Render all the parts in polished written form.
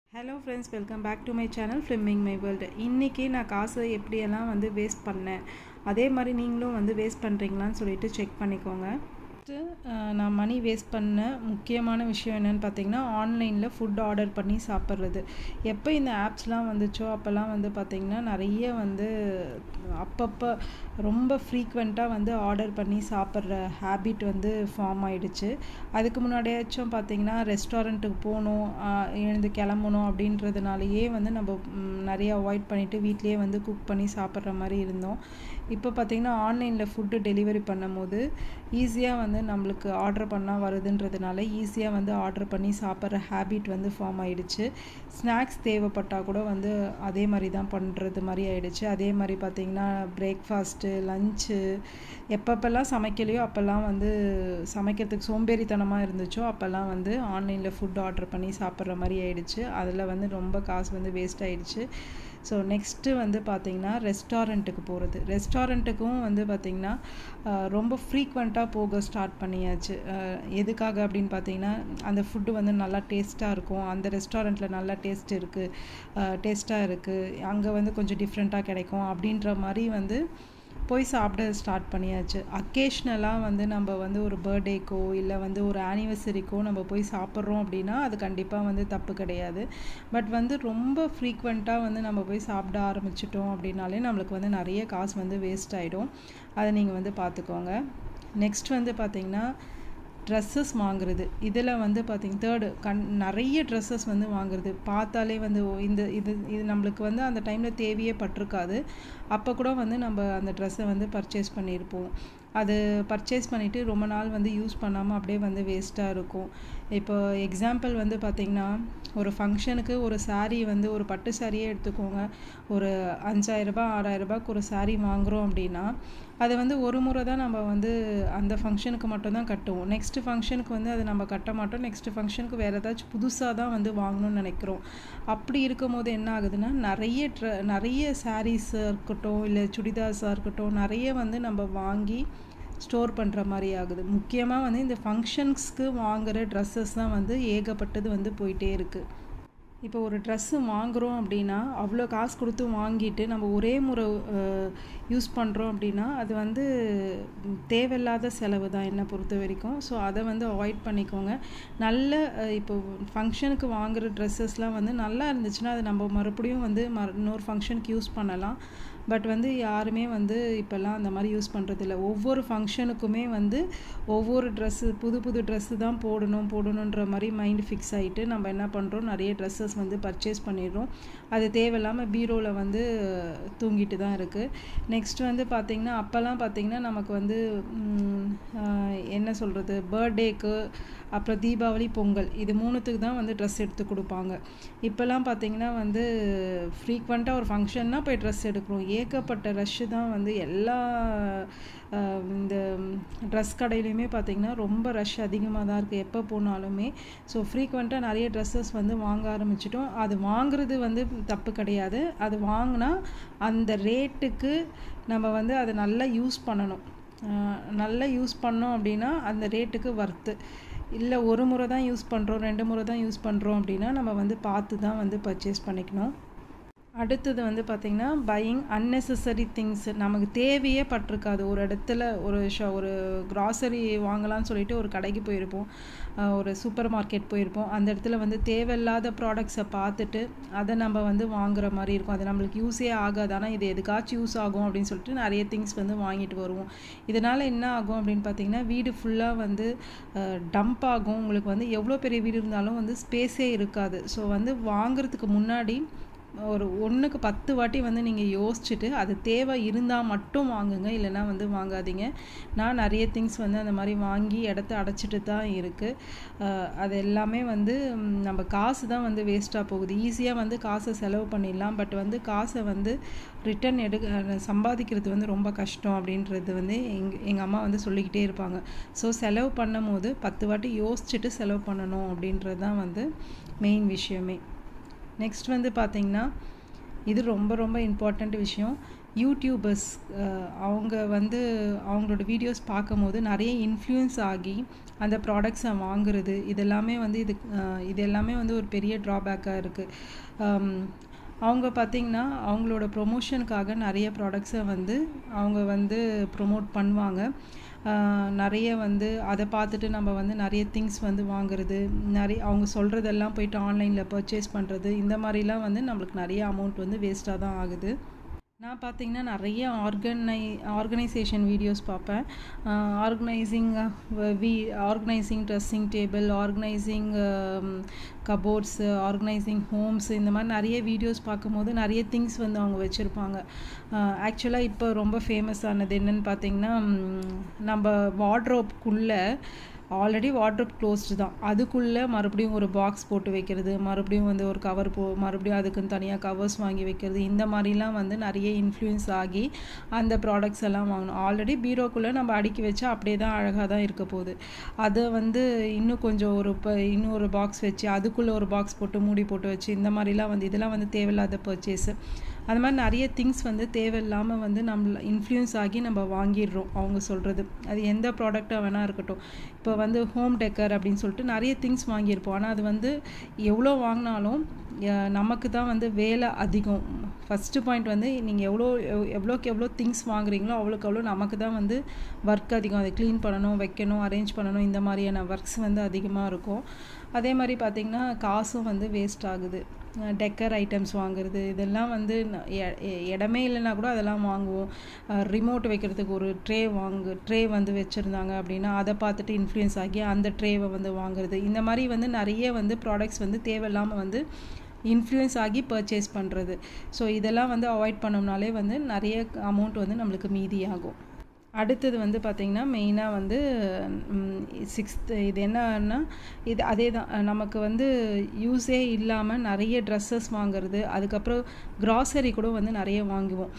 Hello friends, welcome back to my channel Filming My World. இன்னைக்கு நான் காசு எப்படியெல்லாம் வந்து வேஸ்ட் பண்ணேன், அதே மாதிரி நீங்களும் வந்து வேஸ்ட் பண்ணுறீங்களான்னு சொல்லிட்டு செக் பண்ணிக்கோங்க. நான் மணி வேஸ்ட் பண்ண முக்கியமான விஷயம் என்னென்னு பார்த்தீங்கன்னா, ஆன்லைனில் ஃபுட் ஆர்டர் பண்ணி சாப்பிட்றது. எப்போ இந்த ஆப்ஸ்லாம் வந்துச்சோ அப்போல்லாம் வந்து பார்த்திங்கன்னா நிறைய வந்து அப்பப்போ ரொம்ப ஃப்ரீக்வெண்ட்டாக வந்து ஆர்டர் பண்ணி சாப்பிட்ற ஹேபிட் வந்து ஃபார்ம் ஆகிடுச்சு. அதுக்கு முன்னாடியாச்சும் பார்த்திங்கன்னா ரெஸ்டாரண்ட்டுக்கு போகணும், எழுந்து கிளம்பணும் அப்படின்றதுனாலேயே வந்து நம்ம நிறைய அவாய்ட் பண்ணிவிட்டு வீட்லேயே வந்து குக் பண்ணி சாப்பிட்ற மாதிரி இருந்தோம். இப்போ பார்த்திங்கன்னா ஆன்லைனில் ஃபுட்டு டெலிவரி பண்ணும்போது ஈஸியாக வந்து நம்மளுக்கு ஆர்டர் பண்ணால் வருதுன்றதுனால ஈஸியாக வந்து ஆர்டர் பண்ணி சாப்பிட்ற ஹேபிட் வந்து ஃபார்ம் ஆகிடுச்சு. ஸ்நாக்ஸ் தேவைப்பட்டால் கூட வந்து அதே மாதிரி தான் பண்ணுறது மாதிரி ஆகிடுச்சு. அதே மாதிரி பார்த்திங்கன்னா பிரேக்ஃபாஸ்ட்டு, லஞ்சு எப்பப்பெல்லாம் சமைக்கலையோ அப்போல்லாம் வந்து சமைக்கிறதுக்கு சோம்பேறித்தனமாக இருந்துச்சோ அப்போல்லாம் வந்து ஆன்லைனில் ஃபுட் ஆர்டர் பண்ணி சாப்பிட்ற மாதிரி ஆகிடுச்சு. அதில் வந்து ரொம்ப காசு வந்து வேஸ்ட் ஆகிடுச்சு. ஸோ நெக்ஸ்ட்டு வந்து பார்த்திங்கன்னா ரெஸ்டாரண்ட்டுக்கு போகிறது. ரெஸ்டாரண்ட்டுக்கும் வந்து பார்த்திங்கன்னா ரொம்ப ஃப்ரீக்வெண்ட்டாக போக ஸ்டார்ட் பண்ணியாச்சு. எதுக்காக அப்படின்னு பார்த்திங்கன்னா, அந்த ஃபுட்டு வந்து நல்லா டேஸ்ட்டாக இருக்கும், அந்த ரெஸ்டாரண்ட்டில் நல்லா டேஸ்ட்டாக இருக்குது, அங்கே வந்து கொஞ்சம் டிஃப்ரெண்ட்டாக கிடைக்கும் அப்படின்ற மாதிரி வந்து போய் சாப்பிட ஸ்டார்ட் பண்ணியாச்சு. அக்கேஷ்னலாக வந்து நம்ம வந்து ஒரு பர்த்டேக்கோ இல்லை வந்து ஒரு ஆனிவர்சரிக்கோ நம்ம போய் சாப்பிட்றோம் அப்படின்னா அது கண்டிப்பாக வந்து தப்பு கிடையாது. பட் வந்து ரொம்ப ஃப்ரீக்வெண்ட்டாக வந்து நம்ம போய் சாப்பிட ஆரம்பிச்சிட்டோம் அப்படின்னாலே நம்மளுக்கு வந்து நிறைய காசு வந்து வேஸ்ட் ஆகிடும். அதை நீங்கள் வந்து பார்த்துக்கோங்க. நெக்ஸ்ட் வந்து பார்த்திங்கன்னா ட்ரெஸ்ஸஸ் வாங்குறது. இதில் வந்து பார்த்திங்கன்னா நிறைய ட்ரெஸ்ஸஸ் வந்து வாங்குறது. பார்த்தாலே வந்து இது நம்மளுக்கு வந்து அந்த டைமில் தேவையே பட்டிருக்காது. அப்போ கூட வந்து நம்ம அந்த ட்ரெஸ்ஸை வந்து பர்ச்சேஸ் பண்ணியிருப்போம். அது பர்ச்சேஸ் பண்ணிவிட்டு ரொம்ப நாள் வந்து யூஸ் பண்ணாமல் அப்படியே வந்து வேஸ்ட்டாக இருக்கும். இப்போ எக்ஸாம்பிள் வந்து பார்த்திங்கன்னா, ஒரு ஃபங்க்ஷனுக்கு ஒரு சாரீ வந்து ஒரு பட்டு சாரியே எடுத்துக்கோங்க. ஒரு 5000 6000 ஒரு சாரீ வாங்குகிறோம் அப்படின்னா அதை வந்து ஒரு முறை தான் நம்ம வந்து அந்த ஃபங்க்ஷனுக்கு மட்டும்தான் கட்டுவோம். நெக்ஸ்ட்டு ஃபங்க்ஷனுக்கு வந்து அதை நம்ம கட்ட மாட்டோம். நெக்ஸ்ட்டு ஃபங்க்ஷனுக்கு வேறு ஏதாச்சும் புதுசாக தான் வந்து வாங்கணும்னு நினைக்கிறோம். அப்படி இருக்கும் போது என்ன ஆகுதுன்னா, நிறைய சாரீஸாக இருக்கட்டும் இல்லை சுடிதார்ஸாக இருக்கட்டும் நிறைய வந்து நம்ம வாங்கி ஸ்டோர் பண்ணுற மாதிரி ஆகுது. முக்கியமாக வந்து இந்த ஃபங்க்ஷன்ஸ்க்கு வாங்குகிற ட்ரெஸ்ஸஸ் தான் வந்து ஏகப்பட்டது வந்து போயிட்டே இருக்குது. இப்போ ஒரு ட்ரெஸ்ஸு வாங்குகிறோம் அப்படின்னா அவ்வளோ காசு கொடுத்து வாங்கிட்டு நம்ம ஒரே முறை யூஸ் பண்ணுறோம் அப்படின்னா அது வந்து தேவையில்லாத செலவு தான் என்னை பொறுத்த வரைக்கும். ஸோ அதை வந்து அவாய்ட் பண்ணிக்கோங்க. இப்போ ஃபங்க்ஷனுக்கு வாங்குகிற ட்ரெஸ்ஸஸ்லாம் வந்து நல்லா இருந்துச்சுன்னா அது நம்ம மறுபடியும் வந்து இன்னொரு ஃபங்க்ஷனுக்கு யூஸ் பண்ணலாம். பட் வந்து யாருமே வந்து இப்போல்லாம் அந்த மாதிரி யூஸ் பண்ணுறதில்ல. ஒவ்வொரு ஃபங்க்ஷனுக்குமே வந்து ஒவ்வொரு புது ட்ரெஸ்ஸு தான் போடணுன்ற மாதிரி மைண்ட் ஃபிக்ஸ் ஆகிட்டு நம்ம என்ன பண்ணுறோம், நிறைய ட்ரெஸ்ஸஸ் வந்து பர்ச்சேஸ் பண்ணிடுறோம். அது தேவையில்லாமல் பீரோவில் வந்து தூங்கிட்டு தான் இருக்குது. நெக்ஸ்ட் வந்து பார்த்திங்கன்னா அப்போல்லாம் பார்த்திங்கன்னா நமக்கு வந்து என்ன சொல்கிறது, பர்த்டேக்கு அப்புறம் தீபாவளி, பொங்கல் இது 3த்துக்கு தான் வந்து ட்ரெஸ் எடுத்து கொடுப்பாங்க. இப்போல்லாம் பார்த்திங்கன்னா வந்து ஃப்ரீக்வெண்ட்டாக ஒரு ஃபங்க்ஷன்னா போய் ட்ரெஸ் எடுக்கிறோம். ஏகப்பட்ட ரஷ்ஷு தான் வந்து எல்லா இந்த ட்ரெஸ் கடையிலையுமே பார்த்திங்கன்னா ரொம்ப ரஷ் அதிகமாக தான் இருக்குது எப்போ போனாலுமே. ஸோ ஃப்ரீக்வெண்ட்டாக நிறைய ட்ரெஸ்ஸஸ் வந்து வாங்க ஆரம்பிச்சிட்டோம். அது வாங்குறது வந்து தப்பு கிடையாது. அது வாங்கினா அந்த ரேட்டுக்கு நம்ம வந்து அதை நல்லா யூஸ் பண்ணணும். நல்லா யூஸ் பண்ணோம் அப்படின்னா அந்த ரேட்டுக்கு வர்த்து. இல்லை ஒரு முறை தான் யூஸ் பண்ணுறோம், 2 முறை தான் யூஸ் பண்ணுறோம் அப்படின்னா நம்ம வந்து பார்த்து தான் வந்து பர்ச்சேஸ் பண்ணிக்கணும். அடுத்தது வந்து பார்த்திங்கன்னா பையிங் அன்னெசசரி திங்ஸ். நமக்கு தேவையே பட்டிருக்காது. ஒரு இடத்துல ஒரு க்ராசரி வாங்கலாம்னு சொல்லிட்டு ஒரு கடைக்கு போயிருப்போம், ஒரு சூப்பர் மார்க்கெட் போயிருப்போம். அந்த இடத்துல வந்து தேவையில்லாத ப்ராடக்ட்ஸை பார்த்துட்டு அதை நம்ம வந்து வாங்குகிற மாதிரி இருக்கும். அது நம்மளுக்கு யூஸே ஆகாது, ஆனால் இது எதுக்காச்சும் யூஸ் ஆகும் அப்படின்னு சொல்லிட்டு நிறைய திங்ஸ் வந்து வாங்கிட்டு வருவோம். இதனால் என்ன ஆகும் அப்படின்னு பார்த்திங்கன்னா, வீடு ஃபுல்லாக வந்து டம்ப் ஆகும். உங்களுக்கு வந்து எவ்வளோ பெரிய வீடு இருந்தாலும் வந்து ஸ்பேஸே இருக்காது. ஸோ வந்து வாங்குறதுக்கு முன்னாடி ஒரு 1க்கு 10 வாட்டி வந்து நீங்கள் யோசிச்சுட்டு அது தேவை இருந்தால் மட்டும் வாங்குங்க, இல்லைனா வந்து வாங்காதீங்க. நான் நிறைய திங்ஸ் வந்து அந்த மாதிரி வாங்கி இடத்த அடைச்சிட்டு தான் இருக்குது. அது எல்லாமே வந்து நம்ம காசு தான் வந்து வேஸ்ட்டாக போகுது. ஈஸியாக வந்து காசை செலவு பண்ணிடலாம். பட் வந்து காசை வந்து ரிட்டன் சம்பாதிக்கிறது வந்து ரொம்ப கஷ்டம் அப்படின்றது வந்து எங்கள் அம்மா வந்து சொல்லிக்கிட்டே இருப்பாங்க. ஸோ செலவு பண்ணும் போது 10 வாட்டி யோசிச்சுட்டு செலவு பண்ணணும் அப்படின்றது தான் வந்து மெயின் விஷயமே. நெக்ஸ்ட் வந்து பார்த்திங்கன்னா இது ரொம்ப ரொம்ப இம்பார்ட்டண்ட் விஷயம். யூடியூபர்ஸ் அவங்க வந்து அவங்களோட வீடியோஸ் பார்க்கும்போது நிறைய இன்ஃப்ளூயன்ஸ் ஆகி அந்த ப்ராடக்ட்ஸை வாங்குறது இதெல்லாமே வந்து இது எல்லாமே வந்து ஒரு பெரிய ட்ராபேக்காக இருக்குது. அவங்க பார்த்திங்கன்னா அவங்களோட ப்ரொமோஷனுக்காக நிறைய ப்ராடக்ட்ஸை வந்து அவங்க வந்து ப்ரொமோட் பண்ணுவாங்க. நிறைய வந்து அதை பார்த்துட்டு நம்ம வந்து நிறைய திங்ஸ் வந்து வாங்குறது, நிறைய அவங்க சொல்கிறதெல்லாம் போய்ட்டு ஆன்லைனில் பர்ச்சேஸ் பண்ணுறது, இந்த மாதிரிலாம் வந்து நம்மளுக்கு நிறைய அமௌண்ட் வந்து வேஸ்ட்டாக தான் ஆகுது. நான் பார்த்திங்கன்னா நிறைய ஆர்கனைசேஷன் வீடியோஸ் பார்ப்பேன். Organising dressing table, organising cupboards, organising homes, இந்த மாதிரி நிறைய வீடியோஸ் பார்க்கும்போது நிறைய திங்ஸ் வந்து அவங்க வச்சுருப்பாங்க. ஆக்சுவலாக இப்போ ரொம்ப ஃபேமஸ் ஆனது என்னென்னு பார்த்திங்கன்னா, நம்ம வார்ட்ரோப்குள்ளே ஆல்ரெடி வார்ட்ரோப் க்ளோஸ்டு தான், அதுக்குள்ளே மறுபடியும் ஒரு பாக்ஸ் போட்டு வைக்கிறது, மறுபடியும் வந்து ஒரு கவர் மறுபடியும் அதுக்குன்னு தனியாக கவர்ஸ் வாங்கி வைக்கிறது, இந்த மாதிரிலாம் வந்து நிறைய இன்ஃப்ளூயன்ஸ் ஆகி அந்த ப்ராடக்ட்ஸ் எல்லாம் வாங்கணும். ஆல்ரெடி பீரோக்குள்ளே நம்ம அடுக்கி வச்சா அப்படியே தான் அழகாக தான் இருக்க போகுது. அதை வந்து இன்னும் கொஞ்சம் இன்னும் ஒரு பாக்ஸ் வச்சு அதுக்குள்ளே ஒரு பாக்ஸ் போட்டு மூடி போட்டு வச்சு இந்த மாதிரிலாம் வந்து இதெல்லாம் வந்து தேவையில்லாத பர்ச்சேஸு. அது மாதிரி நிறைய திங்ஸ் வந்து தேவையில்லாமல் வந்து நம்மள இன்ஃப்ளூயன்ஸ் ஆகி நம்ம வாங்கிடுறோம் அவங்க சொல்கிறது. அது எந்த ப்ராடக்டாக வேணால் இருக்கட்டும். இப்போ வந்து ஹோம் டெக்கர் அப்படின்னு சொல்லிட்டு நிறைய திங்ஸ் வாங்கியிருப்போம். ஆனால் அது வந்து எவ்வளோ நமக்கு தான் வந்து வேலை அதிகம். ஃபஸ்ட்டு பாயிண்ட் வந்து நீங்கள் எவ்வளோக்கு எவ்வளோ திங்ஸ் வாங்குறீங்களோ அவ்வளோக்கு நமக்கு தான் வந்து ஒர்க் அதிகம். அதை க்ளீன் பண்ணணும், வைக்கணும், அரேஞ்ச் பண்ணணும், இந்த மாதிரியான ஒர்க்ஸ் வந்து அதிகமாக இருக்கும். அதே மாதிரி பார்த்திங்கன்னா காசும் வந்து வேஸ்ட் ஆகுது. டெக்கர் ஐட்டம்ஸ் வாங்குறது இதெல்லாம் வந்து இடமே இல்லைன்னா கூட அதெல்லாம் வாங்குவோம். ரிமோட் வைக்கிறதுக்கு ஒரு ட்ரே வந்து வச்சுருந்தாங்க அப்படின்னா அதை பார்த்துட்டு இன்ஃப்ளூயன்ஸ் ஆகி அந்த ட்ரேவை வந்து வாங்குறது. இந்த மாதிரி வந்து நிறைய வந்து ப்ராடக்ட்ஸ் வந்து தேவையில்லாமல் வந்து இன்ஃப்ளூயன்ஸ் ஆகி பர்ச்சேஸ் பண்ணுறது. ஸோ இதெல்லாம் வந்து அவாய்ட் பண்ணோம்னாலே வந்து நிறைய அமௌண்ட் வந்து நம்மளுக்கு மீதியாகும். அடுத்தது வந்து பார்த்திங்கன்னா மெயினாக வந்து இது என்னன்னா அதே தான், நமக்கு வந்து யூஸே இல்லாமல் நிறைய ட்ரெஸ்ஸஸ் வாங்குறது, அதுக்கப்புறம் க்ராசரி கூட வந்து நிறைய வாங்குவோம்.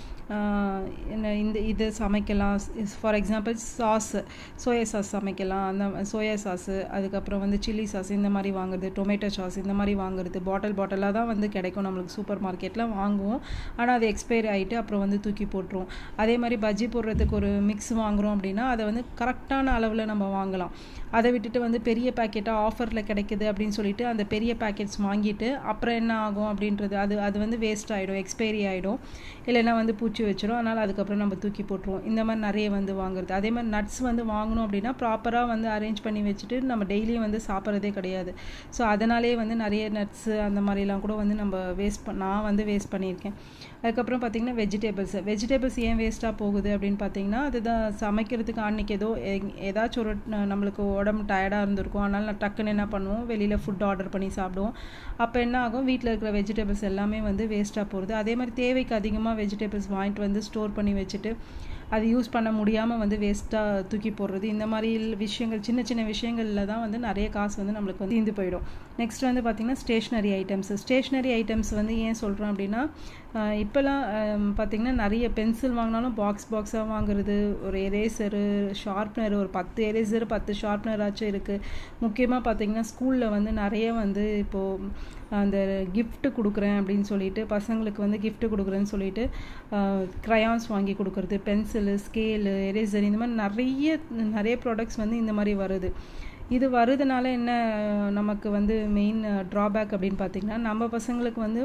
இது சமைக்கலாம். ஃபார் எக்ஸாம்பிள் சோயா சாஸ் சமைக்கலாம், அந்த சோயா சாஸு, அதுக்கப்புறம் வந்து சில்லி சாஸ் இந்த மாதிரி வாங்குறது, டொமேட்டோ சாஸ் இந்த மாதிரி வாங்குறது பாட்டிலாக தான் வந்து கிடைக்கும் நம்மளுக்கு சூப்பர் மார்க்கெட்டில் வாங்குவோம். ஆனால் அது எக்ஸ்பைரி ஆகிட்டு அப்புறம் வந்து தூக்கி போட்டுருவோம். அதே மாதிரி பஜ்ஜி போடுறதுக்கு ஒரு மிக்ஸ் வாங்குகிறோம் அப்படின்னா அதை வந்து கரெக்டான அளவில் நம்ம வாங்கலாம். அதை விட்டுட்டு வந்து பெரிய பேக்கெட்டாக ஆஃபரில் கிடைக்குது அப்படின்னு சொல்லிட்டு அந்த பெரிய பேக்கெட்ஸ் வாங்கிட்டு அப்புறம் என்ன ஆகும் அப்படின்றது அது வந்து வேஸ்ட் ஆகிடும், எக்ஸ்பைரி ஆகிடும், இல்லைன்னா வந்து பூச்சி வச்சிடும். அதனால் அதுக்கப்புறம் நம்ம தூக்கி போட்டுருவோம். இந்த மாதிரி நிறைய வந்து வாங்குறது. அதே மாதிரி நட்ஸ் வந்து வாங்கணும் அப்படின்னா ப்ராப்பராக வந்து அரேஞ்ச் பண்ணி வச்சுட்டு நம்ம டெய்லியும் வந்து சாப்பிட்றதே கிடையாது. ஸோ அதனாலே வந்து நிறைய நட்ஸு அந்த மாதிரிலாம் கூட வந்து நம்ம நான் வந்து வேஸ்ட் பண்ணியிருக்கேன். அதுக்கப்புறம் பார்த்திங்கன்னா வெஜிடபிள்ஸ் ஏன் வேஸ்ட்டாக போகுது அப்படின்னு பார்த்தீங்கன்னா, அதுதான் சமைக்கிறதுக்கு அன்றைக்கி ஏதாச்சும் ஒரு நம்மளுக்கு உடம்பு டயர்டாக இருந்திருக்கும். அதனால் நான் டக்குன்னு என்ன பண்ணுவோம், வெளியில் ஃபுட் ஆர்டர் பண்ணி சாப்பிடுவோம். அப்போ என்ன ஆகும், வீட்டில் இருக்கிற வெஜிடபிள்ஸ் எல்லாமே வந்து வேஸ்ட்டாக போகுது. அதே மாதிரி தேவைக்கு அதிகமாக வெஜிடபிள்ஸ் வாங்கிட்டு வந்து ஸ்டோர் பண்ணி வச்சுட்டு அது யூஸ் பண்ண முடியாமல் வந்து வேஸ்ட்டாக தூக்கி போடுறது. இந்த மாதிரி விஷயங்கள் சின்ன சின்ன விஷயங்களில் தான் வந்து நிறைய காசு வந்து நம்மளுக்கு வந்து தீர்ந்து போயிடும். நெக்ஸ்ட் வந்து பார்த்திங்கன்னா ஸ்டேஷ்னரி ஐட்டம்ஸ் வந்து ஏன் சொல்கிறோம் அப்படின்னா, இப்போல்லாம் பார்த்திங்கன்னா நிறைய பென்சில் வாங்கினாலும் பாக்ஸாக வாங்குறது, ஒரு எரேசரு, ஷார்ப்னர், ஒரு 10 எரேசரு 10 ஷார்ப்னர் ஆச்சும் இருக்குது. முக்கியமாக பார்த்திங்கன்னா ஸ்கூலில் வந்து நிறைய வந்து இப்போது அந்த கிஃப்ட் கொடுக்குறேன் அப்படின்னு சொல்லிட்டு பசங்களுக்கு வந்து கிஃப்ட் கொடுக்குறேன்னு சொல்லிட்டு க்ரையான்ஸ் வாங்கி கொடுக்குறது, பென்சிலு, ஸ்கேலு, எரேசர், இந்த மாதிரி நிறைய ப்ராடக்ட்ஸ் வந்து இந்த மாதிரி வருது. இது வருதுனால என்ன நமக்கு வந்து மெயின் ட்ராபேக் அப்படின்னு பார்த்திங்கன்னா, நம்ம பசங்களுக்கு வந்து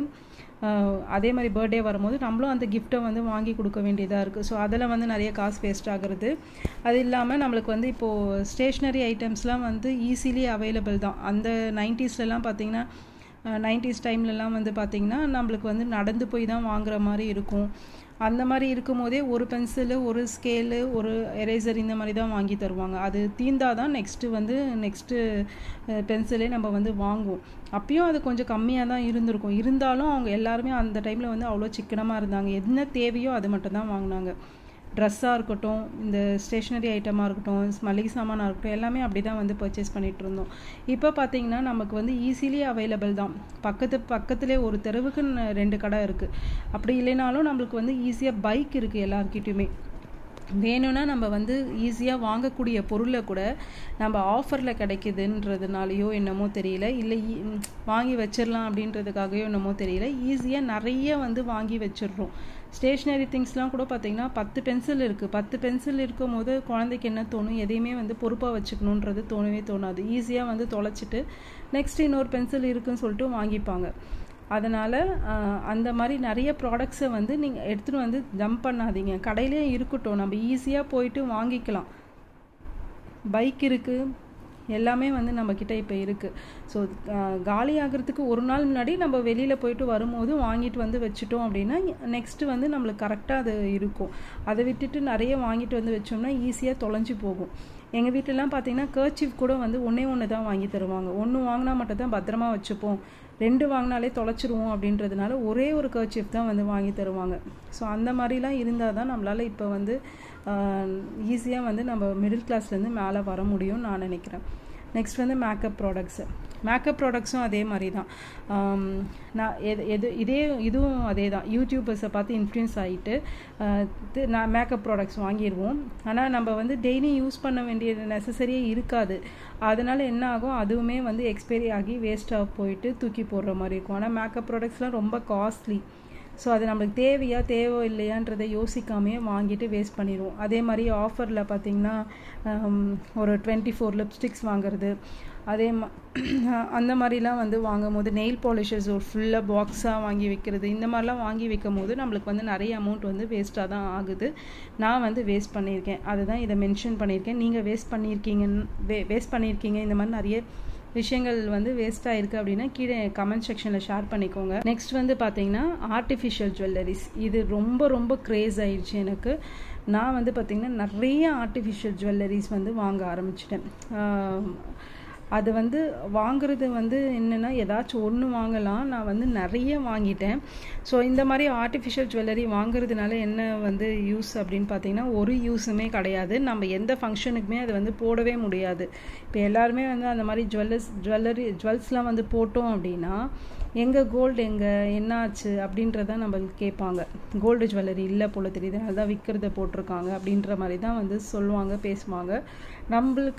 அதே மாதிரி பர்த்டே வரும்போது நம்மளும் அந்த கிஃப்ட்டை வந்து வாங்கி கொடுக்க வேண்டியதாக இருக்குது. ஸோ அதில் வந்து நிறைய காசு வேஸ்ட் ஆகுறது. அது இல்லாமல் நம்மளுக்கு வந்து இப்போது ஸ்டேஷ்னரி ஐட்டம்ஸ்லாம் வந்து ஈஸிலி அவைலபிள் தான். அந்த 90ஸ்லாம் பார்த்திங்கன்னா 90s டைம்லலாம் வந்து பார்த்திங்கன்னா நம்மளுக்கு வந்து நடந்து போய் தான் வாங்குற மாதிரி இருக்கும். அந்த மாதிரி இருக்கும் போதே ஒரு பென்சிலு, ஒரு ஸ்கேலு, ஒரு எரேசர் இந்த மாதிரி தான் வாங்கி தருவாங்க. அது தீர்ந்தாதான் நெக்ஸ்ட்டு பென்சிலே நம்ம வந்து வாங்குவோம். அப்பயும் அது கொஞ்சம் கம்மியாக தான் இருந்திருக்கும். இருந்தாலும் அவங்க எல்லாருமே அந்த டைமில் வந்து அவ்வளோ சிக்கனமாக இருந்தாங்க. என்ன தேவையோ அது மட்டும் தான் வாங்கினாங்க. ட்ரெஸ்ஸாக இருக்கட்டும், இந்த ஸ்டேஷ்னரி ஐட்டமாக இருக்கட்டும், மளிகை சாமானாக இருக்கட்டும், எல்லாமே அப்படி தான் வந்து பர்ச்சேஸ் பண்ணிகிட்டு இருந்தோம். இப்போ பார்த்திங்கன்னா நமக்கு வந்து ஈஸிலி அவைலபிள் தான். பக்கத்துலேயே ஒரு தெருவுக்கு 2 கடை இருக்குது. அப்படி இல்லைனாலும் நம்மளுக்கு வந்து ஈஸியாக பைக் இருக்குது எல்லாருக்கிட்டையுமே. வேணும்னா நம்ம வந்து ஈஸியாக வாங்கக்கூடிய பொருளை கூட நம்ம ஆஃபரில் கிடைக்குதுன்றதுனாலையோ என்னமோ தெரியல, இல்லை வாங்கி வச்சிடலாம் அப்படின்றதுக்காகவோ என்னமோ தெரியல, ஈஸியாக நிறைய வந்து வாங்கி வச்சிடுறோம். ஸ்டேஷ்னரி திங்ஸ்லாம் கூட பார்த்திங்கன்னா 10 பென்சில் இருக்குது. 10 பென்சில் இருக்கும் போது குழந்தைக்கு என்ன தோணும், எதையுமே வந்து பொறுப்பாக வச்சுக்கணுன்றது தோணவே தோணாது. ஈஸியாக வந்து தொலைச்சிட்டு நெக்ஸ்ட் இன்னொரு பென்சில் இருக்குன்னு சொல்லிட்டு வாங்கிப்பாங்க. அதனால் அந்த மாதிரி நிறைய ப்ராடக்ட்ஸை வந்து நீங்கள் எடுத்துகிட்டு வந்து ஜம்ப் பண்ணாதீங்க. கடையிலே இருக்கட்டும், நம்ம ஈஸியாக போயிட்டு வாங்கிக்கலாம். பைக் இருக்குது, எல்லாமே வந்து நம்மக்கிட்ட இப்போ இருக்குது. ஸோ காலி ஆகிறதுக்கு ஒரு நாள் முன்னாடி நம்ம வெளியில் போயிட்டு வரும்போது வாங்கிட்டு வந்து வச்சுட்டோம் அப்படின்னா நெக்ஸ்ட்டு வந்து நம்மளுக்கு கரெக்டாக அது இருக்கும். அதை விட்டுட்டு நிறைய வாங்கிட்டு வந்து வச்சோம்னா ஈஸியாக தொலைஞ்சி போகும். எங்கள் வீட்டிலலாம் பார்த்திங்கன்னா கர்ச்சீஃப் கூட வந்து ஒன்று தான் வாங்கி தருவாங்க. 1 வாங்கினா மட்டும் தான் பத்திரமா வச்சுப்போம், 2 வாங்கினாலே தொலைச்சிருவோம் அப்படின்றதுனால ஒரே ஒரு கர்ச்சீஃப் தான் வந்து வாங்கி தருவாங்க. ஸோ அந்த மாதிரிலாம் இருந்தால் தான் நம்மளால் இப்போ வந்து ஈஸியாக வந்து நம்ம மிடில் கிளாஸ்லேருந்து மேலே வர முடியும்னு நான் நினைக்கிறேன். நெக்ஸ்ட் வந்து மேக்கப் ப்ராடக்ட்ஸும் அதே மாதிரி தான். நான் இதுவும் அதே தான். யூடியூபர்ஸை பார்த்து இன்ஃப்ளூயன்ஸ் ஆகிட்டு நான் மேக்கப் ப்ராடக்ட்ஸ் வாங்கிடுவோம். ஆனால் நம்ம வந்து டெய்லி யூஸ் பண்ண வேண்டிய நெசசரியே இருக்காது. அதனால் என்ன ஆகும், அதுவுமே வந்து எக்ஸ்பைரி ஆகி வேஸ்ட்டாக போயிட்டு தூக்கி போடுற மாதிரி இருக்கும். ஆனால் மேக்கப் ப்ராடக்ட்ஸ்லாம் ரொம்ப காஸ்ட்லி. ஸோ அது நம்மளுக்கு தேவை இல்லையான்றதை யோசிக்காமே வாங்கிட்டு வேஸ்ட் பண்ணிடுவோம். அதே மாதிரி ஆஃபரில் பார்த்திங்கன்னா ஒரு 24 லிப்ஸ்டிக்ஸ் வாங்குறது, அந்த மாதிரிலாம் வந்து வாங்கும் போது நெயில் பாலிஷர்ஸ் ஒரு ஃபுல்லாக பாக்ஸாக வாங்கி வைக்கிறது, இந்த மாதிரிலாம் வாங்கி வைக்கும் போது நம்மளுக்கு வந்து நிறைய அமௌண்ட் வந்து வேஸ்ட்டாக தான் ஆகுது. நான் வந்து வேஸ்ட் பண்ணியிருக்கேன், அதுதான் இதை மென்ஷன் பண்ணியிருக்கேன். நீங்கள் வேஸ்ட் பண்ணியிருக்கீங்க இந்த மாதிரி நிறைய விஷயங்கள் வந்து வேஸ்ட்டாக இருக்குது அப்படின்னா கீழே கமெண்ட் செக்ஷனில் ஷேர் பண்ணிக்கோங்க. நெக்ஸ்ட் வந்து பார்த்தீங்கன்னா ஆர்டிஃபிஷியல் ஜுவல்லரிஸ். இது ரொம்ப க்ரேஸ் ஆயிடுச்சு எனக்கு. நான் வந்து பார்த்திங்கன்னா நிறைய ஆர்டிஃபிஷியல் ஜுவல்லரிஸ் வந்து வாங்க ஆரம்பிச்சிட்டேன். அது வந்து வாங்குறது வந்து என்னென்னா ஏதாச்சும் ஒன்று வாங்கலாம், நான் வந்து நிறைய வாங்கிட்டேன். ஸோ இந்த மாதிரி ஆர்டிஃபிஷியல் ஜுவல்லரி வாங்குறதுனால என்ன வந்து யூஸ் அப்படின்னு பார்த்தீங்கன்னா ஒரு யூஸுமே கிடையாது. நம்ம எந்த ஃபங்க்ஷனுக்குமே அதை வந்து போடவே முடியாது. இப்போ எல்லாருமே வந்து அந்த மாதிரி ஜுவல்ஸ்லாம் வந்து போட்டோம் அப்படின்னா கோல்டு என்ன ஆச்சு அப்படின்றத நம்மளுக்கு கேட்பாங்க. கோல்டு ஜுவல்லரி இல்லை போல தெரியுது, அதுதான் விற்கிறத போட்டிருக்காங்க அப்படின்ற மாதிரி தான் வந்து சொல்லுவாங்க, பேசுவாங்க. நம்மளுக்கு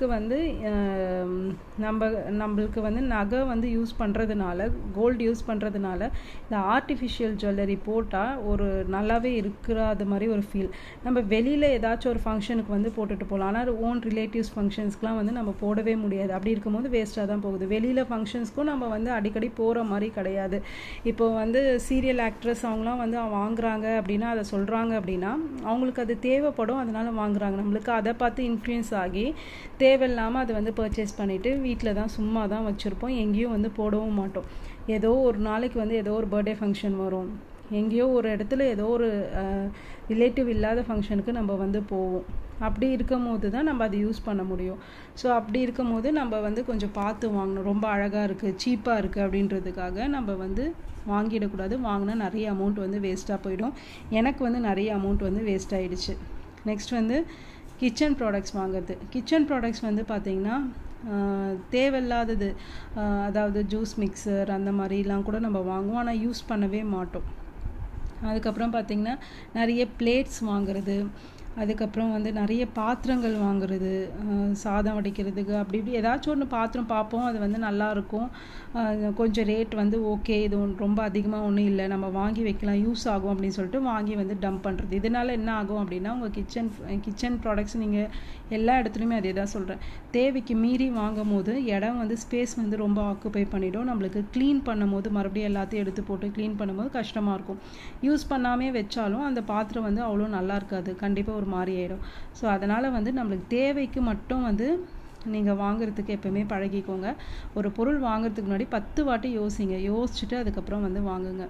வந்து நகை வந்து யூஸ் பண்ணுறதுனால, கோல்டு யூஸ் பண்ணுறதுனால இந்த ஆர்டிஃபிஷியல் ஜுவல்லரி போட்டால் ஒரு நல்லாவே இருக்கிறாத மாதிரி ஒரு ஃபீல். நம்ம வெளியில் ஏதாச்சும் ஒரு ஃபங்க்ஷனுக்கு வந்து போட்டுட்டு போகலாம், ஆனால் ஓன் ரிலேட்டிவ்ஸ் ஃபங்க்ஷன்ஸ்க்குலாம் வந்து நம்ம போடவே முடியாது. அப்படி இருக்கும்போது வேஸ்ட்டாக தான் போகுது. வெளியில் ஃபங்க்ஷன்ஸ்க்கும் நம்ம வந்து அடிக்கடி போகிற மாதிரி கிடையாது. இப்போ வந்து சீரியல் ஆக்ட்ரஸ் அவங்களாம் வந்து வாங்குறாங்க அப்படின்னா, அதை சொல்கிறாங்க அப்படின்னா அவங்களுக்கு அது தேவைப்படும், அதனால வாங்குறாங்க. நம்மளுக்கு அதை பார்த்து இன்ஃப்ளூயன்ஸ் ஆகி தேவையில்லாமல் அதை வந்து பர்ச்சேஸ் பண்ணிவிட்டு வீட்டில் தான் சும்மா தான் வச்சுருப்போம், எங்கேயும் வந்து போடவும் மாட்டோம். ஏதோ ஒரு நாளைக்கு வந்து ஏதோ ஒரு பர்த்டே ஃபங்க்ஷன் வரும், எங்கேயோ ஒரு இடத்துல ஏதோ ஒரு ரிலேட்டிவ் இல்லாத ஃபங்க்ஷனுக்கு நம்ம வந்து போவோம். அப்படி இருக்கும் போது தான் நம்ம அதை யூஸ் பண்ண முடியும். ஸோ அப்படி இருக்கும் போது நம்ம வந்து கொஞ்சம் பார்த்து வாங்கணும். ரொம்ப அழகாக இருக்குது, சீப்பாக இருக்குது அப்படின்றதுக்காக நம்ம வந்து வாங்கிடக்கூடாது. வாங்கினா நிறைய அமௌண்ட் வந்து வேஸ்ட்டாக போயிடும். எனக்கு வந்து நிறைய அமௌண்ட் வந்து வேஸ்ட் ஆகிடுச்சு. நெக்ஸ்ட் வந்து கிச்சன் ப்ராடக்ட்ஸ் வாங்குறது. கிச்சன் ப்ராடக்ட்ஸ் வந்து பார்த்திங்கன்னா தேவையில்லாதது, அதாவது ஜூஸ் மிக்சர் அந்த மாதிரிலாம் கூட நம்ம வாங்குவோம், ஆனால் யூஸ் பண்ணவே மாட்டோம். அதுக்கப்புறம் பார்த்திங்கன்னா நிறைய பிளேட்ஸ் வாங்குறது, அதுக்கப்புறம் வந்து நிறைய பாத்திரங்கள் வாங்குறது, சாதம் வடிக்கிறதுக்கு அப்படி இப்படி ஏதாச்சும் ஒன்று பாத்திரம் பார்ப்போம், அது வந்து நல்லாயிருக்கும், கொஞ்சம் ரேட் வந்து ஓகே, இது ரொம்ப அதிகமாக ஒன்றும் இல்லை, நம்ம வாங்கி வைக்கலாம், யூஸ் ஆகும் அப்படின்னு சொல்லிட்டு வாங்கி வந்து டம்ப் பண்ணுறது. இதனால் என்ன ஆகும் அப்படின்னா உங்கள் கிச்சன் ப்ராடக்ட்ஸ் நீங்கள் எல்லா இடத்துலையுமே அதே தான் சொல்கிறேன், தேவைக்கு மீறி வாங்கும் போது இடம் வந்து ஸ்பேஸ் வந்து ரொம்ப ஆக்குப்பை பண்ணிவிடும். நம்மளுக்கு க்ளீன் பண்ணும் போது மறுபடியும் எல்லாத்தையும் எடுத்து போட்டு க்ளீன் பண்ணும்போது கஷ்டமாக இருக்கும். யூஸ் பண்ணாமே வச்சாலும் அந்த பாத்திரம் வந்து அவ்வளோ நல்லா இருக்காது, கண்டிப்பாக ஒரு மாறி ஆகிடும். ஸோ அதனால் வந்து நம்மளுக்கு தேவைக்கு மட்டும் வந்து நீங்கள் வாங்குறதுக்கு எப்போவுமே பழகிக்கோங்க. ஒரு பொருள் வாங்குறதுக்கு முன்னாடி 10 வாட்டி யோசிச்சுட்டு அதுக்கப்புறம் வந்து வாங்குங்க.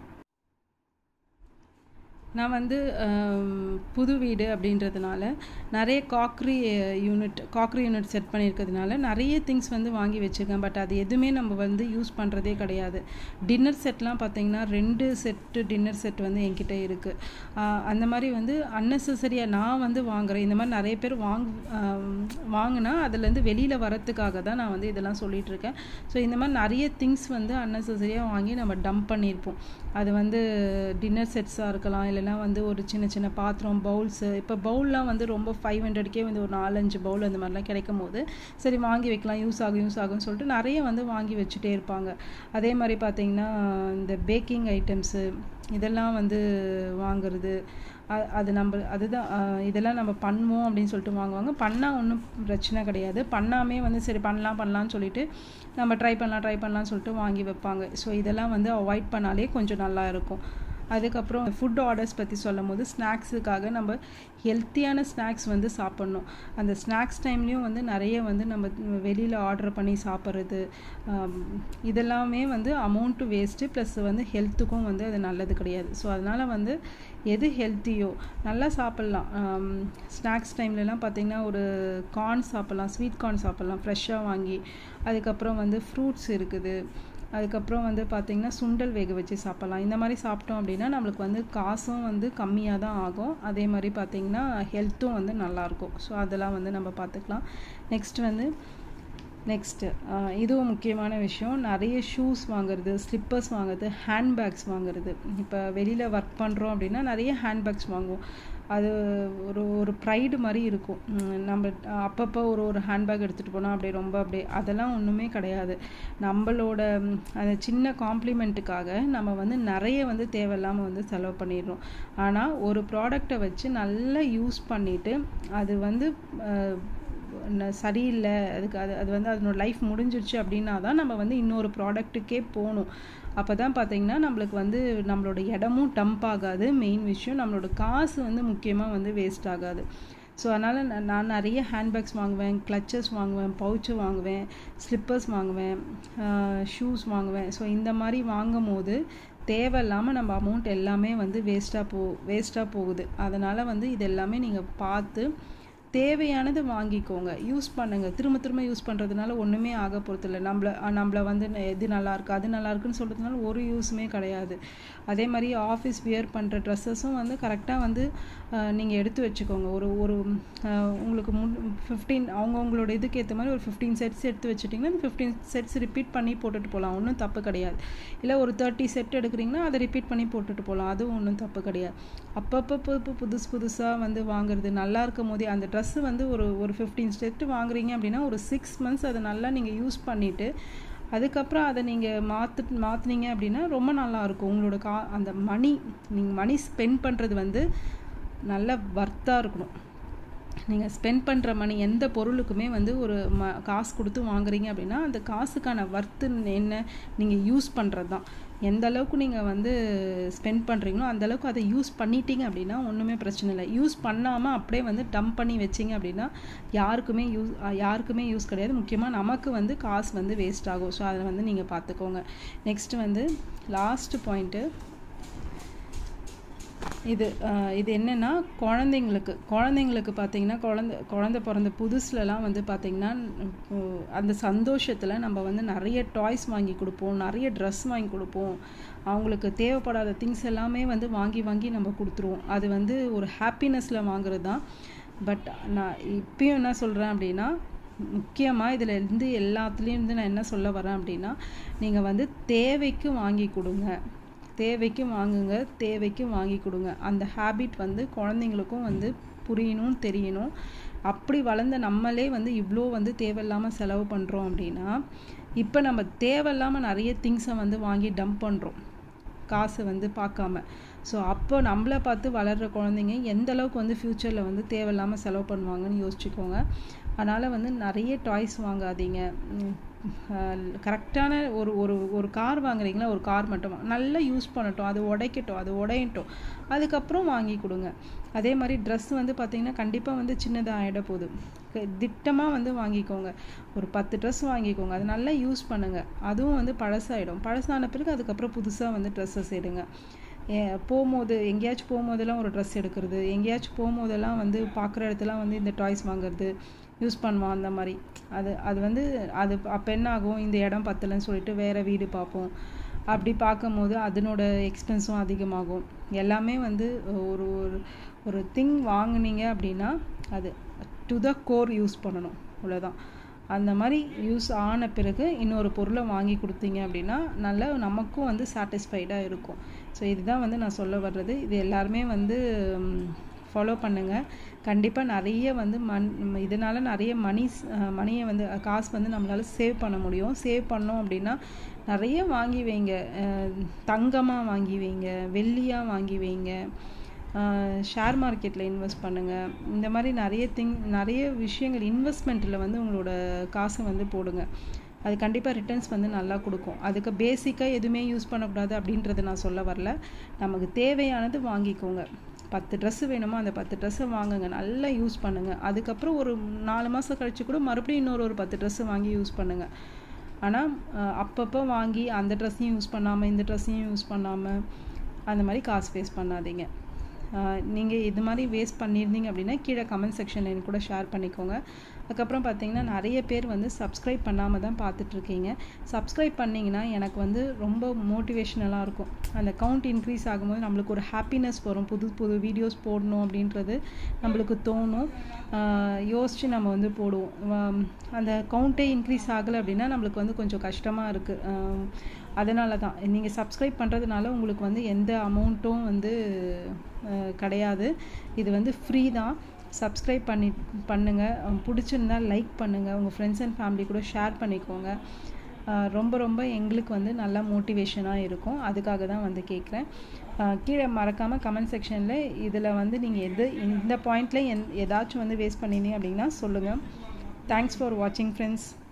நான் வந்து புது வீடு அப்படின்றதுனால நிறைய காக்ரி யூனிட் செட் பண்ணியிருக்கிறதுனால நிறைய திங்ஸ் வந்து வாங்கி வச்சுருக்கேன். பட் அது எதுவுமே நம்ம வந்து யூஸ் பண்ணுறதே கிடையாது. டின்னர் செட்லாம் பார்த்திங்கன்னா 2 செட்டு டின்னர் செட் வந்து என்கிட்ட இருக்குது. அந்த மாதிரி வந்து அன்னெசரியாக நான் வந்து வாங்குகிறேன். இந்த மாதிரி நிறைய பேர் வாங்கினா அதுலேருந்து வெளியில் வரத்துக்காக தான் நான் வந்து இதெல்லாம் சொல்லிகிட்ருக்கேன். ஸோ இந்த மாதிரி நிறைய திங்ஸ் வந்து அன்னெசரியாக வாங்கி நம்ம டம்ப் பண்ணியிருப்போம். அது வந்து டின்னர் செட்ஸாக இருக்கலாம், இல்லை கடையிலலாம் வந்து ஒரு சின்ன சின்ன பாத்திரம் பவுல்ஸு இப்போ பவுல்லாம் வந்து ரொம்ப 500க்கே வந்து ஒரு 4-5 பவுல் அந்த மாதிரிலாம் கிடைக்கும் போது சரி வாங்கி வைக்கலாம், யூஸ் ஆகும்னு சொல்லிட்டு நிறைய வந்து வாங்கி வச்சுட்டே இருப்பாங்க. அதே மாதிரி பார்த்திங்கன்னா இந்த பேக்கிங் ஐட்டம்ஸு இதெல்லாம் வந்து வாங்குறது, அது அதுதான் இதெல்லாம் நம்ம பண்ணுவோம் அப்படின்னு சொல்லிட்டு வாங்குவாங்க. பண்ணால் ஒன்றும் பிரச்சனை கிடையாது. பண்ணாமே வந்து சரி பண்ணலாம்னு சொல்லிட்டு நம்ம ட்ரை பண்ணலாம்னு சொல்லிட்டு வாங்கி வைப்பாங்க. ஸோ இதெல்லாம் வந்து அவாய்ட் பண்ணாலே கொஞ்சம் நல்லா இருக்கும். அதுக்கப்புறம் ஃபுட் ஆர்டர்ஸ் பற்றி சொல்லும் போது ஸ்நாக்ஸுக்காக நம்ம ஹெல்த்தியான ஸ்நாக்ஸ் வந்து சாப்பிட்ணும். அந்த ஸ்நாக்ஸ் டைம்லேயும் வந்து நிறைய வந்து நம்ம வெளியில் ஆர்டர் பண்ணி சாப்பிட்றது இதெல்லாமே வந்து அமௌண்ட்டு வேஸ்ட்டு ப்ளஸ் வந்து ஹெல்த்துக்கும் வந்து அது நல்லது கிடையாது. ஸோ அதனால் வந்து எது ஹெல்த்தியோ நல்லா சாப்பிட்லாம். ஸ்நாக்ஸ் டைம்லலாம் பார்த்திங்கன்னா ஒரு கார்ன் சாப்பிட்லாம், ஸ்வீட் கார்ன் சாப்பிட்லாம் ஃப்ரெஷ்ஷாக வாங்கி. அதுக்கப்புறம் வந்து ஃப்ரூட்ஸ் இருக்குது. அதுக்கப்புறம் வந்து பார்த்திங்கன்னா சுண்டல் வேக வச்சு சாப்பிட்லாம். இந்த மாதிரி சாப்பிட்டோம் அப்படின்னா நம்மளுக்கு வந்து காசும் வந்து கம்மியாக தான் ஆகும். அதே மாதிரி பார்த்திங்கன்னா ஹெல்த்தும் வந்து நல்லாயிருக்கும். ஸோ அதெல்லாம் வந்து நம்ம பார்த்துக்கலாம். நெக்ஸ்ட்டு இதுவும் முக்கியமான விஷயம், நிறைய ஷூஸ் வாங்குறது, ஸ்லிப்பர்ஸ் வாங்குறது, ஹேண்ட்பேக்ஸ் வாங்குறது. இப்போ வெளியில் ஒர்க் பண்ணுறோம் அப்படின்னா நிறைய ஹேண்ட்பேக்ஸ் வாங்குவோம். அது ஒரு ப்ரைடு மாதிரி இருக்கும். நம்ம அப்பப்போ ஒரு ஹேண்ட்பேக் எடுத்துகிட்டு போனால் அப்படியே அதெல்லாம் ஒன்றுமே கிடையாது. நம்மளோட அந்த சின்ன காம்ப்ளிமெண்ட்டுக்காக நம்ம வந்து நிறைய வந்து தேவையில்லாமல் வந்து செலவு பண்ணிடுறோம். ஆனால் ஒரு ப்ராடக்டை வச்சு நல்லா யூஸ் பண்ணிவிட்டு அது வந்து சரியில்லை, அது வந்து அதனோட லைஃப் முடிஞ்சிருச்சு அப்படின்னா தான் நம்ம வந்து இன்னொரு ப்ராடக்ட்டுக்கே போகணும். அப்போ தான் பார்த்திங்கன்னா நம்மளுக்கு வந்து நம்மளோட இடமும் டம்ப் ஆகாது. மெயின் விஷயம் நம்மளோட காசு வந்து முக்கியமாக வந்து வேஸ்ட் ஆகாது. ஸோ அதனால் நான் நிறைய ஹேண்ட்பேக்ஸ் வாங்குவேன், கிளச்சஸ் வாங்குவேன், பவுச்சு வாங்குவேன், ஸ்லிப்பர்ஸ் வாங்குவேன், ஷூஸ் வாங்குவேன். ஸோ இந்த மாதிரி வாங்கும் போது தேவையில்லாமல் நம்ம அமௌண்ட் எல்லாமே வந்து வேஸ்ட்டாக போகுது. அதனால் வந்து இது எல்லாமே நீங்கள் பார்த்து தேவையானது வாங்கிக்கோங்க, யூஸ் பண்ணுங்கள். திரும்ப யூஸ் பண்ணுறதுனால ஒன்றுமே ஆக போகிறதில்ல. நம்மளை வந்து எது நல்லாயிருக்கு அது நல்லாயிருக்குன்னு சொல்கிறதுனால ஒரு யூஸுமே கிடையாது. அதே மாதிரி ஆஃபீஸ் வியர் பண்ணுற ட்ரெஸ்ஸஸும் வந்து கரெக்டாக வந்து நீங்கள் எடுத்து வச்சுக்கோங்க. ஒரு உங்களுக்கு 15 அவங்கவுங்களோட இதுக்கு ஏற்ற மாதிரி ஒரு 15 செட்ஸ் எடுத்து வச்சுட்டிங்கன்னா அந்த 15 செட்ஸ் ரிப்பீட் பண்ணி போட்டுட்டு போகலாம், ஒன்றும் தப்பு கிடையாது. இல்லை ஒரு 30 செட் எடுக்கிறீங்கன்னா அதை ரிப்பீட் பண்ணி போட்டுட்டு போகலாம், அதுவும் ஒன்றும் தப்பு கிடையாது. அப்பப்போ புதுசாக வந்து வாங்குறது நல்லா இருக்கும் போதே அந்த ட்ரெஸ்ஸு வந்து ஒரு 15 செட்டு வாங்குறீங்க அப்படின்னா ஒரு 6 மந்த்ஸ் அதை நல்லா நீங்கள் யூஸ் பண்ணிவிட்டு அதுக்கப்புறம் அதை நீங்கள் மாற்றுனீங்க அப்படின்னா ரொம்ப நல்லாயிருக்கும். உங்களோட அந்த நீங்கள் மணி ஸ்பெண்ட் பண்ணுறது வந்து நல்ல வர்த்தாக இருக்கணும். நீங்கள் ஸ்பெண்ட் பண்ணுற மணி எந்த பொருளுக்குமே வந்து ஒரு காசு கொடுத்து வாங்குறீங்க அப்படின்னா அந்த காசுக்கான வர்த்து என்ன நீங்கள் யூஸ் பண்ணுறது தான். எந்த அளவுக்கு நீங்கள் வந்து ஸ்பெண்ட் பண்ணுறீங்களோ அந்தளவுக்கு அதை யூஸ் பண்ணிட்டீங்க அப்படின்னா ஒன்றுமே பிரச்சனை இல்லை. யூஸ் பண்ணாமல் அப்படியே வந்து டம்ப் பண்ணி வச்சிங்க அப்படின்னா யாருக்குமே யூஸ் கிடையாது. முக்கியமாக நமக்கு வந்து காசு வந்து வேஸ்ட் ஆகும். ஸோ அதை வந்து நீங்கள் பார்த்துக்கோங்க. நெக்ஸ்ட்டு வந்து லாஸ்ட்டு பாயிண்ட்டு இது என்னென்னா குழந்தைங்களுக்கு பார்த்திங்கன்னா குழந்தை பிறந்த புதுசுலலாம் வந்து பார்த்திங்கன்னா அந்த சந்தோஷத்தில் நம்ம வந்து நிறைய டாய்ஸ் வாங்கி கொடுப்போம், நிறைய ட்ரெஸ் வாங்கி கொடுப்போம். அவங்களுக்கு தேவைப்படாத திங்ஸ் எல்லாமே வந்து வாங்கி நம்ம கொடுத்துருவோம். அது வந்து ஒரு ஹாப்பினஸில் வாங்குறது தான். பட் நான் இப்பயும் என்ன சொல்கிறேன் அப்படின்னா முக்கியமாக இதில் இருந்து எல்லாத்துலேயும் வந்து நான் என்ன சொல்ல வரேன் அப்படின்னா நீங்கள் வந்து தேவைக்கு வாங்கி கொடுங்க, தேவைக்கு வாங்குங்க, தேவைக்கு வாங்கி கொடுங்க. அந்த ஹேபிட் வந்து குழந்தைங்களுக்கும் வந்து புரியணும், தெரியணும். அப்படி வளர்ந்த நம்மளே வந்து இவ்வளோ வந்து தேவையில்லாமல் செலவு பண்ணுறோம் அப்படின்னா இப்போ நம்ம தேவையில்லாமல் நிறைய திங்ஸை வந்து வாங்கி டம்ப் பண்ணுறோம் காசு வந்து பார்க்காம. ஸோ அப்போ நம்மளை பார்த்து வளர்கிற குழந்தைங்க எந்த அளவுக்கு வந்து ஃப்யூச்சரில் வந்து தேவையில்லாமல் செலவு பண்ணுவாங்கன்னு யோசிச்சுக்கோங்க. அதனால் வந்து நிறைய டாய்ஸ் வாங்காதீங்க. கரெக்டான ஒரு கார் வாங்குறீங்களா, ஒரு கார் மட்டும் நல்லா யூஸ் பண்ணட்டும், அது உடையட்டும், அதுக்கப்புறம் வாங்கி கொடுங்க. அதே மாதிரி ட்ரெஸ் வந்து பார்த்திங்கன்னா கண்டிப்பாக வந்து சின்னதாக ஆகிட போகுது. திட்டமாக வந்து வாங்கிக்கோங்க. ஒரு 10 ட்ரெஸ் வாங்கிக்கோங்க, அது நல்லா யூஸ் பண்ணுங்கள். அதுவும் வந்து பழசான பிறகு அதுக்கப்புறம் புதுசாக வந்து ட்ரெஸ்ஸஸ் எடுங்க. எங்கேயாச்சும் போகும்போதெல்லாம் ஒரு ட்ரெஸ் எடுக்கிறது, எங்கேயாச்சும் போகும்போதெல்லாம் வந்து பார்க்குற இடத்துலாம் வந்து இந்த டாய்ஸ் வாங்குறது, யூஸ் பண்ணுவோம். அந்த மாதிரி அது வந்து அப்போ என்ன ஆகும், இந்த இடம் பத்தலைன்னு சொல்லிட்டு வேறு வீடு பார்ப்போம். அப்படி பார்க்கும்போது அதனோட எக்ஸ்பென்ஸும் அதிகமாகும். எல்லாமே வந்து ஒரு திங் வாங்குனீங்க அப்படின்னா அது டு த கோர் யூஸ் பண்ணணும், அவ்வளோதான். அந்த மாதிரி யூஸ் ஆன பிறகு இன்னொரு பொருளை வாங்கி கொடுத்தீங்க அப்படின்னா நல்லா நமக்கும் வந்து சாட்டிஸ்ஃபைடாக இருக்கும். ஸோ இதுதான் வந்து நான் சொல்ல வர்றது. இது எல்லாருமே வந்து ஃபாலோ பண்ணுங்கள். கண்டிப்பாக நிறைய வந்து இதனால் நிறைய மணியை வந்து காசு வந்து நம்மளால் சேவ் பண்ண முடியும். சேவ் பண்ணோம் அப்படின்னா நிறைய வாங்கி வைங்க. தங்கமாக வாங்கி வைங்க, வெள்ளியாக வாங்கி வைங்க, ஷேர் மார்க்கெட்டில் இன்வெஸ்ட் பண்ணுங்கள். இந்த மாதிரி நிறைய விஷயங்கள் இன்வெஸ்ட்மெண்ட்டில் வந்து உங்களோட காசை வந்து போடுங்க. அது கண்டிப்பாக ரிட்டர்ன்ஸ் வந்து நல்லா கொடுக்கும். அதுக்கு பேசிக்காக எதுவுமே யூஸ் பண்ணக்கூடாது அப்படின்றத நான் சொல்ல வரல. நமக்கு தேவையானது வாங்கிக்கோங்க. 10 ட்ரெஸ்ஸு வேணுமோ அந்த 10 ட்ரெஸ்ஸை வாங்குங்க, நல்லா யூஸ் பண்ணுங்கள். அதுக்கப்புறம் ஒரு 4 மாதம் கழித்து கூட மறுபடியும் இன்னொரு 10 ட்ரெஸ்ஸு வாங்கி யூஸ் பண்ணுங்கள். ஆனால் அப்பப்போ வாங்கி அந்த ட்ரெஸ்ஸையும் யூஸ் பண்ணாமல் இந்த ட்ரெஸ்ஸையும் யூஸ் பண்ணாமல் அந்த மாதிரி காசு வேஸ்ட் பண்ணாதீங்க. நீங்கள் இது மாதிரி வேஸ்ட் பண்ணியிருந்தீங்க அப்படின்னா கீழே கமெண்ட் செக்ஷனில் எனக்கு கூட ஷேர் பண்ணிக்கோங்க. அதுக்கப்புறம் பார்த்தீங்கன்னா நிறைய பேர் வந்து சப்ஸ்கிரைப் பண்ணாமல் தான் பார்த்துட்ருக்கீங்க. சப்ஸ்கிரைப் பண்ணிங்கன்னா எனக்கு வந்து ரொம்ப மோட்டிவேஷ்னலாக இருக்கும். அந்த கவுண்ட் இன்க்ரீஸ் ஆகும்போது நம்மளுக்கு ஒரு ஹாப்பினஸ் வரும். புது வீடியோஸ் போடணும் அப்படின்றது நம்மளுக்கு தோணும். யோசித்து நம்ம வந்து போடுவோம். அந்த கவுண்ட்டே இன்க்ரீஸ் ஆகலை அப்படின்னா நம்மளுக்கு வந்து கொஞ்சம் கஷ்டமாக இருக்குது. அதனால தான் நீங்கள் சப்ஸ்கிரைப் பண்ணுறதுனால உங்களுக்கு வந்து எந்த அமௌண்ட்டும் வந்து கிடையாது. இது வந்து ஃப்ரீ தான். சப்ஸ்கிரைப் பண்ணுங்கள். பிடிச்சிருந்தால் லைக் பண்ணுங்கள். உங்கள் ஃப்ரெண்ட்ஸ் அண்ட் ஃபேமிலி கூட ஷேர் பண்ணிக்கோங்க. ரொம்ப எங்களுக்கு வந்து நல்லா மோட்டிவேஷனாக இருக்கும். அதுக்காக தான் வந்து கேட்குறேன். கீழே மறக்காமல் கமெண்ட் செக்ஷனில் இதில் வந்து நீங்கள் இந்த பாயிண்டில் ஏதாச்சும் வந்து வேஸ்ட் பண்ணினீங்க அப்படின்னா சொல்லுங்கள். தேங்க்ஸ் ஃபார் வாட்சிங் ஃப்ரெண்ட்ஸ்.